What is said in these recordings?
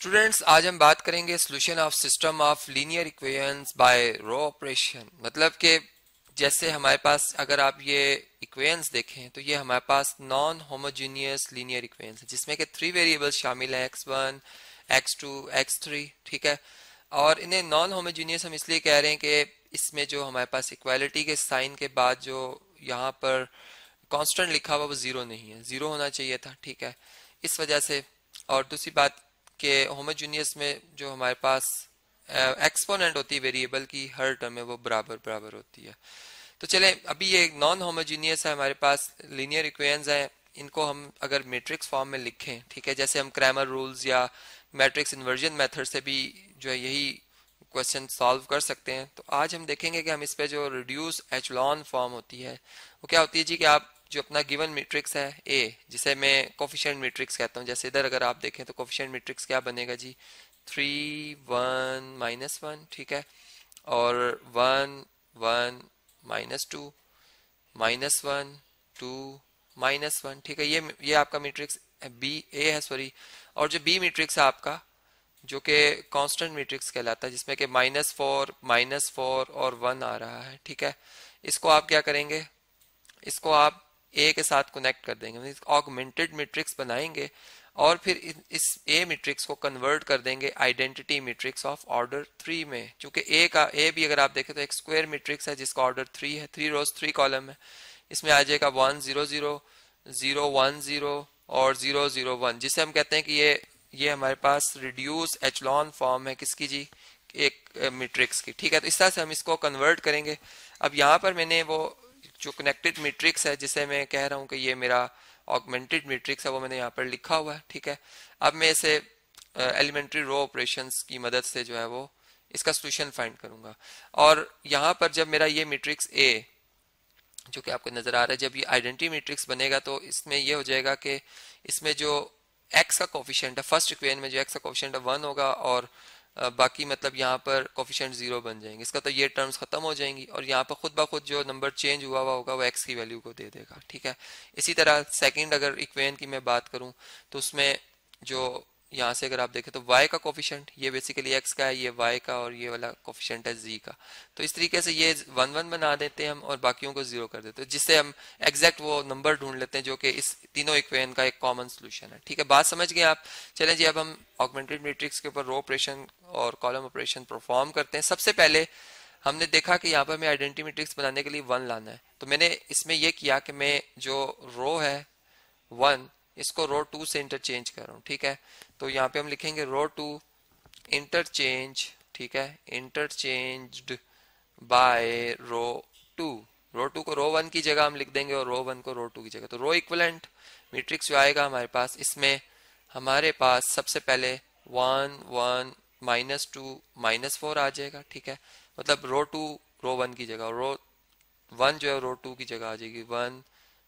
Students, आज हम बात करेंगे solution of system of linear equations by row operation. मतलब कि जैसे हमारे पास अगर आप ये इक्वेशंस देखें तो ये हमारे पास नॉन होमोजीनियस लीनियर इक्वेशंस है जिसमें कि 3 वेरिएबल्स शामिल है x1, x2, x3। ठीक है, और इन्हें नॉन होमोजीनियस हम इसलिए कह रहे हैं कि इसमें जो हमारे पास इक्वालिटी के साइन के बाद जो यहाँ पर कांस्टेंट लिखा हुआ वो जीरो नहीं है, जीरो होना चाहिए था। ठीक है, इस वजह से। और दूसरी बात कि होमोजीनियस में जो हमारे पास एक्सपोनेंट होती है वेरिएबल की, हर टर्म में वो बराबर बराबर होती है। तो चले, अभी ये नॉन होमोजीनियस है, हमारे पास लीनियर इक्वेशंस हैं, इनको हम अगर मैट्रिक्स फॉर्म में लिखें, ठीक है, जैसे हम क्रैमर रूल्स या मैट्रिक्स इन्वर्जन मेथड से भी जो है यही क्वेश्चन सॉल्व कर सकते हैं। तो आज हम देखेंगे कि हम इस पे जो रिड्यूस एचलॉन फॉर्म होती है वो क्या होती है जी, कि आप जो अपना गिवन मैट्रिक्स है ए, जिसे मैं कोफिशिएंट मैट्रिक्स कहता हूँ, जैसे इधर अगर आप देखें तो कोफिशिएंट मैट्रिक्स क्या बनेगा जी, 3 1 -1। ठीक है, और 1 1 -2 -1 2 -1। ठीक है, ये आपका मैट्रिक्स बी ए है, सॉरी। और जो बी मैट्रिक्स है आपका, जो कि कांस्टेंट मैट्रिक्स कहलाता है, जिसमें कि -4 -4 और 1 आ रहा है। ठीक है, इसको आप क्या करेंगे, इसको आप ए के साथ कनेक्ट कर देंगे, ऑगमेंटेड मैट्रिक्स बनाएंगे और फिर इस ए मैट्रिक्स को कन्वर्ट कर देंगे आइडेंटिटी मैट्रिक्स ऑफ ऑर्डर 3 में। क्योंकि ए भी अगर आप देखें तो एक स्क्वायर मैट्रिक्स है जिसका ऑर्डर 3 है, 3 रोज 3 कॉलम है। इसमें आ जाएगा 1 0 0 0 1 0 और 0 0 1, जिसे हम कहते हैं कि ये हमारे पास रिड्यूस एचलॉन फॉर्म है किसकी जी, एक मैट्रिक्स की। ठीक है, तो इस तरह से हम इसको कन्वर्ट करेंगे। अब यहाँ पर मैंने वो जो कनेक्टेड मैट्रिक्स है जिसे मैं कह रहा हूँ कि ये मेरा ऑगमेंटेड मैट्रिक्स है, वो मैंने यहाँ पर लिखा हुआ है। ठीक है, अब मैं इसे एलिमेंट्री रो ऑपरेशंस की मदद से जो है वो इसका सोल्यूशन फाइंड करूंगा। और यहाँ पर जब मेरा ये मैट्रिक्स ए जो कि आपको नजर आ रहा है, जब ये आइडेंटिटी मैट्रिक्स बनेगा तो इसमें ये हो जाएगा कि इसमें जो एक्स का कोफिशिएंट है, फर्स्ट इक्वेशन में जो एक्स का कोफिशिएंट है 1 होगा, और बाकी मतलब यहाँ पर कोफिशिएंट 0 बन जाएंगे। इसका तो ये टर्म्स खत्म हो जाएंगी और यहाँ पर खुद ब खुद जो नंबर चेंज हुआ होगा वो एक्स की वैल्यू को दे देगा। ठीक है, इसी तरह सेकंड अगर इक्वेशन की मैं बात करूँ तो उसमें जो यहाँ से अगर आप देखें तो y का कोफिशिएंट, ये बेसिकली x का है, ये y का, और ये वाला कोफिशिएंट है z का। तो इस तरीके से ये 1 1 बना देते हैं हम और बाकियों को 0 कर देते हैं, जिससे हम एग्जैक्ट वो नंबर ढूंढ लेते हैं जो कि इस तीनों इक्वेशन का एक कॉमन सोल्यूशन है। ठीक है, बात समझ गए आप। चलें जी, अब हम ऑगमेंटेड मैट्रिक्स के ऊपर रो ऑपरेशन और कॉलम ऑपरेशन परफॉर्म करते हैं। सबसे पहले हमने देखा कि यहाँ पर हमें आइडेंटिटी मैट्रिक्स बनाने के लिए 1 लाना है, तो मैंने इसमें यह किया कि मैं जो रो है 1 इसको रो 2 से इंटरचेंज कर रहा हूँ। ठीक है, तो यहाँ पे हम लिखेंगे रो 2 इंटरचेंज, ठीक है, इंटरचेंज्ड बाय रो 2। रो 2 को रो 1 की जगह हम लिख देंगे और रो 1 को रो 2 की जगह। तो रो इक्विवेलेंट मैट्रिक्स जो आएगा हमारे पास, इसमें हमारे पास सबसे पहले 1 1 -2 -4 आ जाएगा। ठीक है, मतलब रो 2 रो 1 की जगह, रो 1 जो है रो 2 की जगह आ जाएगी, 1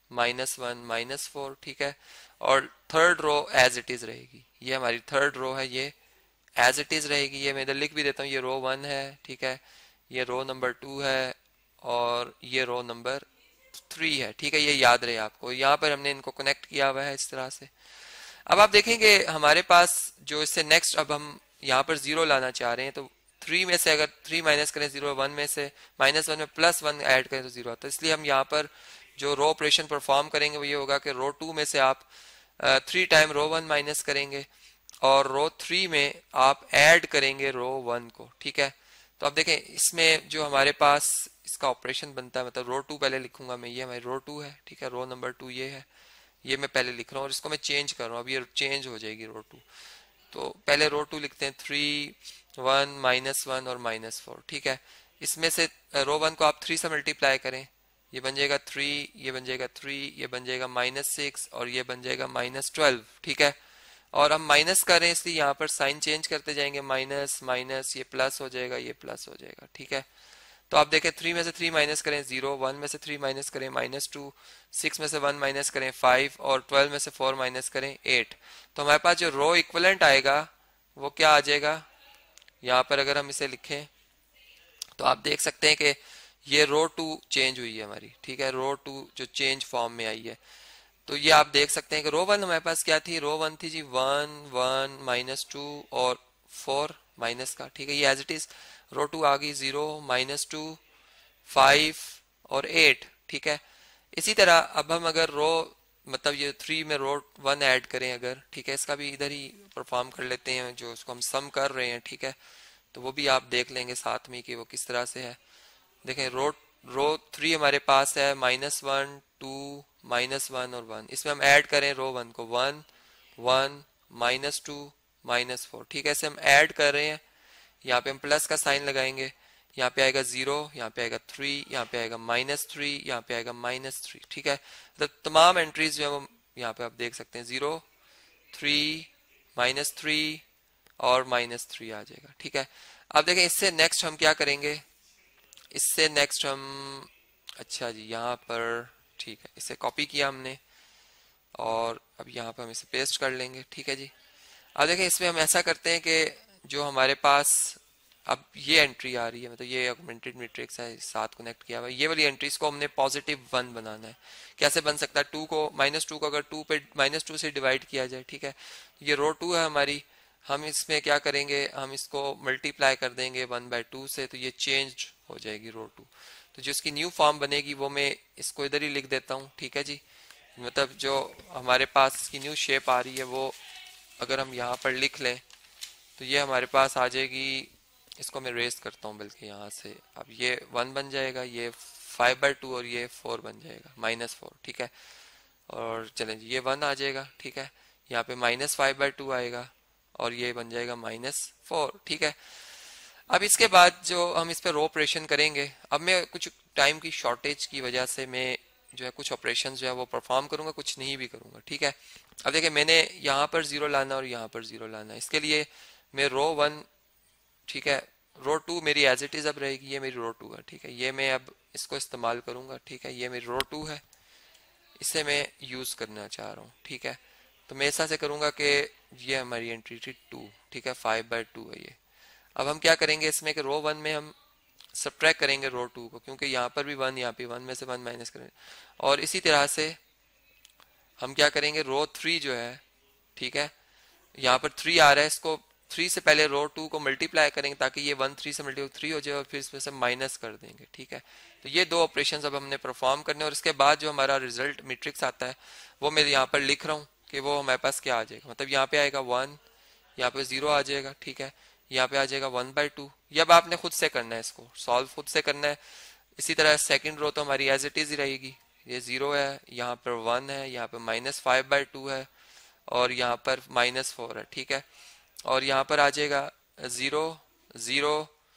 -1 -4। ठीक है, और third row as it is रहेगी, ये हमारी थर्ड रो है, ये एज इट इज रहेगी। ये मैं इधर लिख भी देता हूँ, ये रो 1 है। ठीक है, ये रो नंबर 2 है और ये रो नंबर 3 है। ठीक है, ये याद रहे आपको, यहाँ पर हमने इनको कनेक्ट किया हुआ है इस तरह से। अब आप देखेंगे हमारे पास जो इससे नेक्स्ट, अब हम यहाँ पर 0 लाना चाह रहे हैं, तो 3 में से अगर 3 माइनस करें 0, 1 में से -1 में +1 ऐड करें तो 0 आता है। इसलिए हम यहाँ पर जो रो ऑपरेशन परफॉर्म करेंगे वो ये होगा कि रो 2 में से आप 3 टाइम रो 1 माइनस करेंगे और रो 3 में आप ऐड करेंगे रो 1 को। ठीक है, तो अब देखें इसमें जो हमारे पास इसका ऑपरेशन बनता है, मतलब रो 2 पहले लिखूंगा मैं, ये हमारी रो 2 है। ठीक है, रो नंबर 2 ये है, ये मैं पहले लिख रहा हूँ और इसको मैं चेंज कर रहा हूँ, अब ये चेंज हो जाएगी रो 2। तो पहले रो 2 लिखते हैं, 3 1 -1 और -4। ठीक है, इसमें से रो 1 को आप 3 से मल्टीप्लाई करें, ये बन जाएगा 3, ये बन जाएगा 3, ये बन जाएगा -6 और ये बन जाएगा -12। ठीक है, और हम माइनस कर रहे हैं इसलिए यहाँ पर साइन चेंज करते जाएंगे, माइनस माइनस, ये प्लस हो जाएगा, ये प्लस हो जाएगा। ठीक है, तो आप देखें 3 में से 3 माइनस करें 0, 1 में से 3 माइनस करें -2, 6 में से 1 माइनस करें 5 और 12 में से 4 माइनस करें 8। तो हमारे पास जो रो इक्विवेलेंट आएगा वो क्या आ जाएगा, यहाँ पर अगर हम इसे लिखें तो आप देख सकते हैं कि ये रो 2 चेंज हुई है हमारी। ठीक है, रो 2 जो चेंज फॉर्म में आई है, तो ये आप देख सकते हैं कि रो वन हमारे पास क्या थी, रो वन थी जी 1 1 -2 और 4 माइनस का, ठीक है, ये as it is. Row two आ गई 0 -2 5 और 8, ठीक है। इसी तरह अब हम अगर रो मतलब ये 3 में रो 1 ऐड करें अगर, ठीक है, इसका भी इधर ही परफॉर्म कर लेते हैं जो उसको हम सम कर रहे हैं, ठीक है। तो वो भी आप देख लेंगे साथ में कि वो किस तरह से है। देखें रो 3 हमारे पास है -1 2 -1 और 1, इसमें हम ऐड करें रो 1 को 1 1 -2 -4, ठीक है, ऐसे हम ऐड कर रहे हैं। यहाँ पे हम प्लस का साइन लगाएंगे, यहाँ पे आएगा 0, यहाँ पे आएगा 3, यहाँ पे आएगा -3, यहाँ पे आएगा -3, ठीक है। तो तमाम एंट्रीज जो है वो यहाँ पे आप देख सकते हैं 0 3 -3 और -3 आ जाएगा, ठीक है। अब देखें इससे नेक्स्ट हम क्या करेंगे, इससे नेक्स्ट हम, अच्छा जी यहाँ पर, ठीक है, इसे कॉपी किया हमने और अब यहाँ पर हम इसे पेस्ट कर लेंगे, ठीक है जी। अब देखें इसमें हम ऐसा करते हैं कि जो हमारे पास अब ये एंट्री आ रही है, मतलब ये ऑगमेंटेड मैट्रिक्स है, साथ कनेक्ट किया हुआ है, ये वाली एंट्री इसको हमने +1 बनाना है। कैसे बन सकता है, -2 को अगर 2 पे -2 से डिवाइड किया जाए, ठीक है, ये रो 2 है हमारी, हम इसमें क्या करेंगे, हम इसको मल्टीप्लाई कर देंगे 1/2 से, तो ये चेंज हो जाएगी रो 2। तो जो इसकी न्यू फॉर्म बनेगी वो मैं इसको इधर ही लिख देता हूँ, ठीक है जी। मतलब जो हमारे पास इसकी न्यू शेप आ रही है वो अगर हम यहाँ पर लिख लें तो ये हमारे पास आ जाएगी, इसको मैं रेस करता हूँ बल्कि यहाँ से, अब ये 1 बन जाएगा, ये 5/2 और ये 4 बन जाएगा -4, ठीक है। और चलें ये 1 आ जाएगा, ठीक है, यहाँ पे -5/2 आएगा और ये बन जाएगा -4, ठीक है। अब इसके बाद जो हम इस पे रो ऑपरेशन करेंगे, अब मैं कुछ टाइम की शॉर्टेज की वजह से मैं जो है कुछ ऑपरेशन जो है वो परफॉर्म करूंगा, कुछ नहीं भी करूंगा, ठीक है। अब देखिए मैंने यहाँ पर 0 लाना और यहाँ पर 0 लाना, इसके लिए मैं रो 1, ठीक है, रो 2 मेरी एज इट इज अब रहेगी, ये मेरी रो 2 है, ठीक है, ये मैं अब इसको इस्तेमाल करूंगा, ठीक है, ये मेरी रो 2 है, इसे मैं यूज करना चाह रहा हूँ, ठीक है। तो मैं ऐसा से करूंगा कि ये हमारी एंट्री थी 2, ठीक है, 5/2 है ये। अब हम क्या करेंगे इसमें कि रो 1 में हम सब्ट्रैक्ट करेंगे रो 2 को, क्योंकि यहाँ पर भी 1, यहाँ पे 1 में से 1 माइनस करेंगे, और इसी तरह से हम क्या करेंगे रो 3 जो है, ठीक है, यहाँ पर 3 आ रहा है, इसको 3 से पहले रो 2 को मल्टीप्लाई करेंगे ताकि ये 1 3 से मल्टीप्लाई 3 हो जाए और फिर इसमें से माइनस कर देंगे, ठीक है। तो ये दो ऑपरेशंस अब हमने परफॉर्म करने, और इसके बाद जो हमारा रिजल्ट मैट्रिक्स आता है वो मैं यहाँ पर लिख रहा हूँ कि वो हमारे पास क्या आ जाएगा, मतलब यहाँ पे आएगा 1, यहाँ पे 0 आ जाएगा, ठीक है, यहाँ पे आ जाएगा 1/2। ये अब आपने खुद से करना है, इसको सॉल्व खुद से करना है। इसी तरह सेकंड रो तो हमारी एज इट इज ही रहेगी, ये 0 है, यहाँ पर 1 है, यहाँ पे -5/2 है और यहाँ पर -4 है, ठीक है। और यहाँ पर आ जाएगा 0 0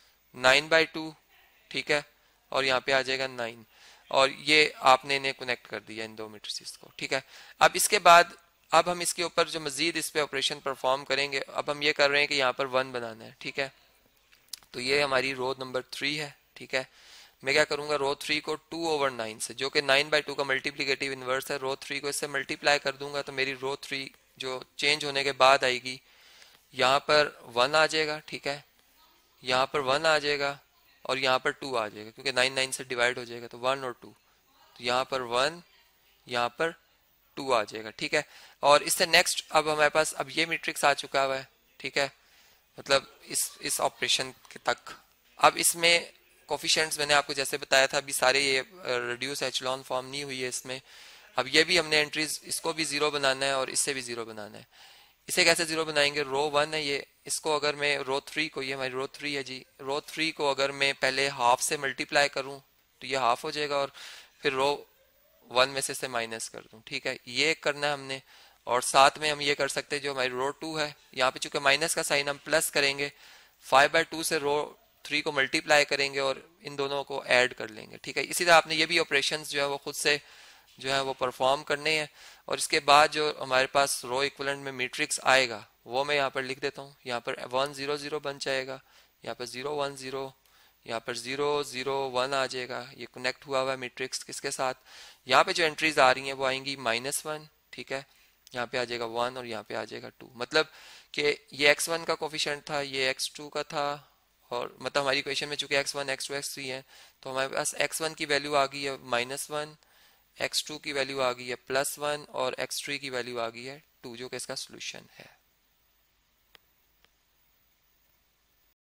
9/2, ठीक है, और यहाँ पे आ जाएगा 9, और ये आपने इन्हें कनेक्ट कर दिया इन दो मैट्रिसेस को, ठीक है। अब इसके बाद अब हम इसके ऊपर जो मजीद इस पे ऑपरेशन परफॉर्म करेंगे, अब हम ये कर रहे हैं कि यहाँ पर 1 बनाना है, ठीक है। तो ये हमारी रो नंबर 3 है, ठीक है। मैं क्या करूंगा, रो 3 को 2/9 से, जो कि 9/2 का मल्टीप्लिकेटिव इनवर्स है, रो 3 को इससे मल्टीप्लाई कर दूंगा, तो मेरी रो 3 जो चेंज होने के बाद आएगी, यहाँ पर 1 आ जाएगा, ठीक है, यहाँ पर 1 आ जाएगा और यहाँ पर 2 आ जाएगा, क्योंकि 9 9 से डिवाइड हो जाएगा, तो 1 और 2, तो यहाँ पर 1, यहाँ पर 2 आ जाएगा, ठीक है। और इससे नेक्स्ट अब हमारे पास अब ये मैट्रिक्स आ चुका हुआ है, ठीक है, मतलब इस ऑपरेशन के तक। अब इसमें कोफिशिएंट्स मैंने आपको जैसे बताया था, अभी सारे ये रिड्यूस एचलॉन फॉर्म नहीं हुई है इसमें। अब ये भी हमने एंट्रीज, इसको भी 0 बनाना है और इससे भी 0 बनाना है। इसे कैसे 0 बनाएंगे, रो 1 है ये, इसको अगर मैं रो 3 को, ये हमारी रो 3 है जी, रो 3 को अगर मैं पहले हाफ से मल्टीप्लाई करूं तो ये हाफ हो जाएगा, और फिर रो 1 में से माइनस कर दूं, ठीक है, ये करना है हमने। और साथ में हम ये कर सकते हैं, जो हमारी रो 2 है, यहाँ पे चूंकि माइनस का साइन हम प्लस करेंगे, 5/2 से रो 3 को मल्टीप्लाई करेंगे और इन दोनों को ऐड कर लेंगे, ठीक है। इसी तरह आपने ये भी ऑपरेशंस जो है वो खुद से जो है वो परफॉर्म करने हैं। और इसके बाद जो हमारे पास रो इक्विवेलेंट में मैट्रिक्स आएगा वो मैं यहाँ पर लिख देता हूँ, यहाँ पर 1 0 0 बन जाएगा, यहाँ पर 0 1 0, यहाँ पर 0 0 1 आ जाएगा, ये कनेक्ट हुआ हुआ है मैट्रिक्स किसके साथ, यहाँ पे जो एंट्रीज आ रही हैं वो आएंगी -1, ठीक है, यहाँ पे आ जाएगा 1 और यहाँ पे आ जाएगा 2, मतलब कि ये x1 का कोफिशिएंट था, ये x2 का था, और मतलब हमारी इक्वेशन में चूंकि x1 x2 x3 है, तो हमारे पास x1 की वैल्यू आ गई है -1, x2 की वैल्यू आ गई है +1 और x3 की वैल्यू आ गई है 2 जो कि इसका सोल्यूशन है।